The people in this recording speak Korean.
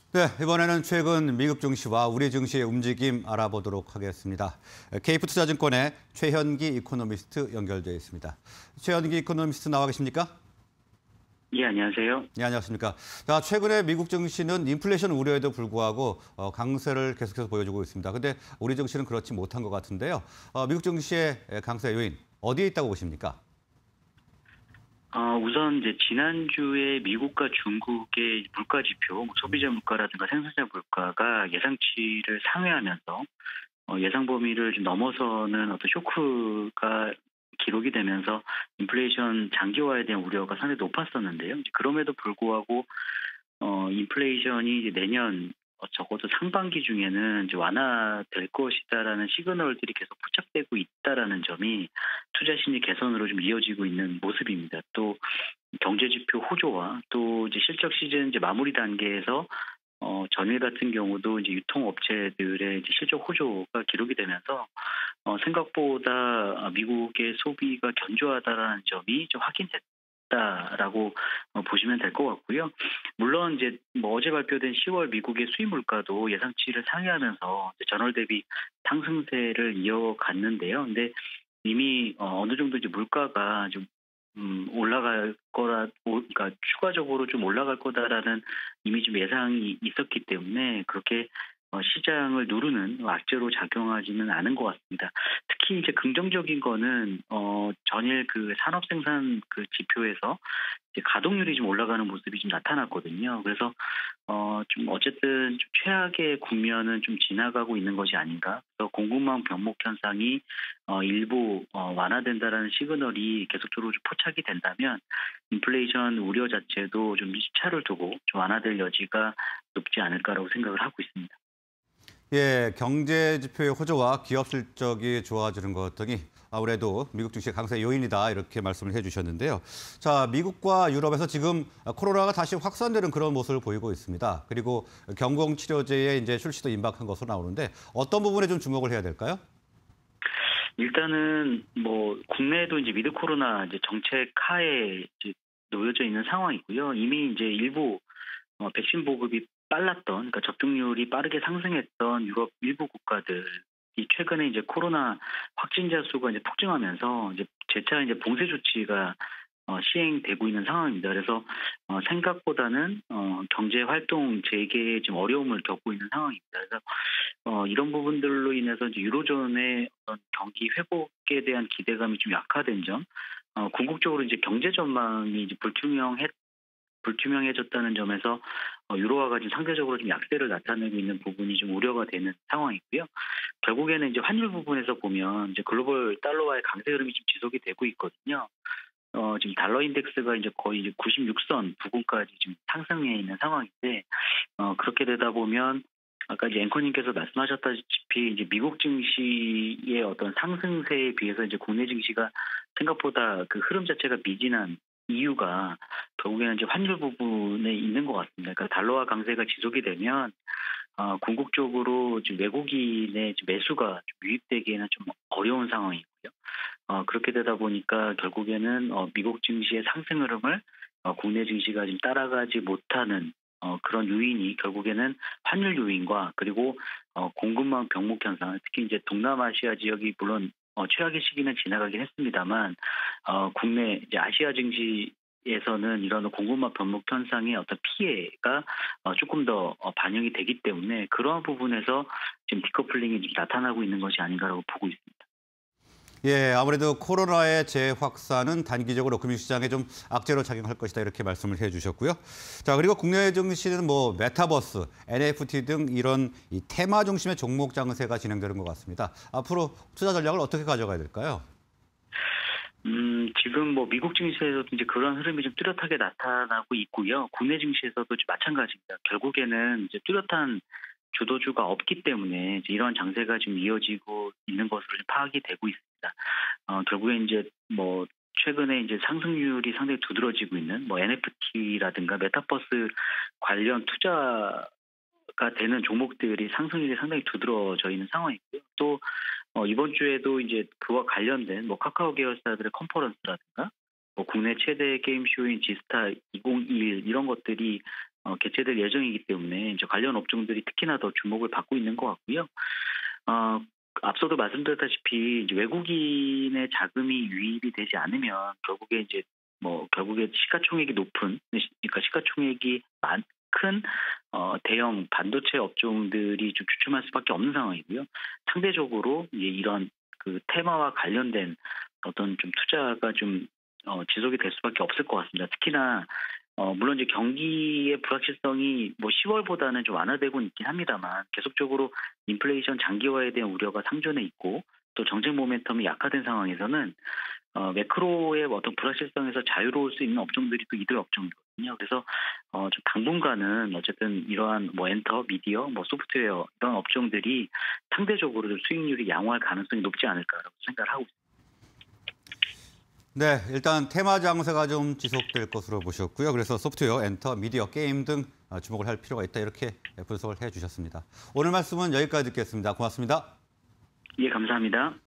네, 이번에는 최근 미국 증시와 우리 증시의 움직임 알아보도록 하겠습니다. 케이프투자증권의 최현기 이코노미스트 연결되어 있습니다. 최현기 이코노미스트 나와 계십니까? 예, 안녕하세요. 네, 안녕하십니까. 자, 최근에 미국 증시는 인플레이션 우려에도 불구하고 강세를 계속해서 보여주고 있습니다. 근데 우리 증시는 그렇지 못한 것 같은데요. 미국 증시의 강세 요인 어디에 있다고 보십니까? 우선 이제 지난주에 미국과 중국의 물가 지표, 뭐 소비자 물가라든가 생산자 물가가 예상치를 상회하면서 예상 범위를 좀 넘어서는 어떤 쇼크가 기록이 되면서 인플레이션 장기화에 대한 우려가 상당히 높았었는데요. 이제 그럼에도 불구하고 인플레이션이 이제 내년 적어도 상반기 중에는 이제 완화될 것이다라는 시그널들이 계속 포착되고 있다라는 점이 투자 심리 개선으로 좀 이어지고 있는 모습입니다. 또 경제 지표 호조와 또 이제 실적 시즌 이제 마무리 단계에서 전일 같은 경우도 이제 유통업체들의 이제 실적 호조가 기록이 되면서 생각보다 미국의 소비가 견조하다라는 점이 좀 확인됐다라고 보시면 될 것 같고요. 물론 이제 뭐 어제 발표된 10월 미국의 수입 물가도 예상치를 상회하면서 전월 대비 상승세를 이어갔는데요. 근데 이미 어느 정도 이제 물가가 좀 올라갈 그러니까 추가적으로 좀 올라갈 거다라는 이미 좀 예상이 있었기 때문에 그렇게 시장을 누르는 악재로 작용하지는 않은 것 같습니다. 특히 이제 긍정적인 거는 전일 그 산업 생산 그 지표에서 이제 가동률이 좀 올라가는 모습이 좀 나타났거든요. 그래서 좀 어쨌든 좀 최악의 국면은 좀 지나가고 있는 것이 아닌가. 그래서 공급망 병목 현상이 일부 완화된다라는 시그널이 계속적으로 좀 포착이 된다면 인플레이션 우려 자체도 좀 시차를 두고 좀 완화될 여지가 높지 않을까라고 생각을 하고 있습니다. 예, 경제 지표의 호조와 기업 실적이 좋아지는 것 등이 아무래도 미국 증시 강세 요인이다 이렇게 말씀을 해주셨는데요. 자, 미국과 유럽에서 지금 코로나가 다시 확산되는 그런 모습을 보이고 있습니다. 그리고 경공치료제의 이제 출시도 임박한 것으로 나오는데 어떤 부분에 좀 주목을 해야 될까요? 일단은 뭐 국내에도 이제 위드 코로나 이제 정책 하에 이제 놓여져 있는 상황이고요. 이미 이제 일부 백신 보급이 빨랐던, 그러니까 접종률이 빠르게 상승했던 유럽 일부 국가들이 최근에 이제 코로나 확진자 수가 이제 폭증하면서 이제 재차 이제 봉쇄 조치가 시행되고 있는 상황입니다. 그래서 생각보다는 경제 활동 재개에 좀 어려움을 겪고 있는 상황입니다. 그래서 이런 부분들로 인해서 이제 유로존의 어떤 경기 회복에 대한 기대감이 좀 약화된 점, 궁극적으로 이제 경제 전망이 이제 불투명해졌다는 점에서 유로화가 지금 상대적으로 좀 약세를 나타내고 있는 부분이 좀 우려가 되는 상황이고요. 결국에는 이제 환율 부분에서 보면 이제 글로벌 달러와의 강세 흐름이 지금 지속이 되고 있거든요. 지금 달러 인덱스가 이제 거의 이제 96선 부근까지 지금 상승해 있는 상황인데 그렇게 되다 보면 아까 이제 앵커님께서 말씀하셨다시피 이제 미국 증시의 어떤 상승세에 비해서 이제 국내 증시가 생각보다 그 흐름 자체가 미진한 이유가 결국에는 이제 환율 부분에 있는 것 같습니다. 그러니까 달러화 강세가 지속이 되면 궁극적으로 지금 외국인의 매수가 좀 유입되기에는 좀 어려운 상황이고요. 그렇게 되다 보니까 결국에는 미국 증시의 상승 흐름을 국내 증시가 지금 따라가지 못하는 그런 요인이 결국에는 환율 요인과 그리고 공급망 병목 현상, 특히 이제 동남아시아 지역이 물론 최악의 시기는 지나가긴 했습니다만 국내 이제 아시아 증시에서는 이런 공급망 병목 현상의 어떤 피해가 조금 더 반영이 되기 때문에 그러한 부분에서 지금 디커플링이 좀 나타나고 있는 것이 아닌가라고 보고 있습니다. 예, 아무래도 코로나의 재확산은 단기적으로 금융시장에 좀 악재로 작용할 것이다 이렇게 말씀을 해주셨고요. 자, 그리고 국내 증시는 뭐 메타버스, NFT 등 이런 이 테마 중심의 종목 장세가 진행되는 것 같습니다. 앞으로 투자 전략을 어떻게 가져가야 될까요? 지금 뭐 미국 증시에서도 이제 그런 흐름이 좀 뚜렷하게 나타나고 있고요. 국내 증시에서도 마찬가지입니다. 결국에는 이제 뚜렷한 주도주가 없기 때문에 이제 이러한 장세가 좀 이어지고 있는 것으로 좀 파악이 되고 있습니다. 결국에 이제 뭐 최근에 이제 상승률이 상당히 두드러지고 있는 뭐 NFT라든가 메타버스 관련 투자가 되는 종목들이 상승률이 상당히 두드러져 있는 상황이고요. 또 이번 주에도 이제 그와 관련된 뭐 카카오 계열사들의 컨퍼런스라든가 뭐 국내 최대 게임 쇼인 지스타 2021 이런 것들이 개최될 예정이기 때문에 이제 관련 업종들이 특히나 더 주목을 받고 있는 것 같고요. 앞서도 말씀드렸다시피 이제 외국인의 자금이 유입이 되지 않으면 결국에 이제 결국에 시가총액이 높은, 그러니까 시가총액이 큰 대형 반도체 업종들이 좀 주춤할 수밖에 없는 상황이고요. 상대적으로 이제 이런 그 테마와 관련된 어떤 좀 투자가 좀 지속이 될 수밖에 없을 것 같습니다. 특히나 물론 이제 경기의 불확실성이 10월보다는 좀 완화되고 있긴 합니다만 계속적으로 인플레이션 장기화에 대한 우려가 상존해 있고 또 정책 모멘텀이 약화된 상황에서는 매크로의 어떤 불확실성에서 자유로울 수 있는 업종들이 또 이들 업종이거든요. 그래서 좀 당분간은 어쨌든 이러한 엔터, 미디어, 소프트웨어 이런 업종들이 상대적으로 좀 수익률이 양호할 가능성이 높지 않을까라고 생각을 하고 있습니다. 네, 일단 테마 장세가 좀 지속될 것으로 보셨고요. 그래서 소프트웨어, 엔터, 미디어, 게임 등 주목을 할 필요가 있다 이렇게 분석을 해주셨습니다. 오늘 말씀은 여기까지 듣겠습니다. 고맙습니다. 예, 감사합니다.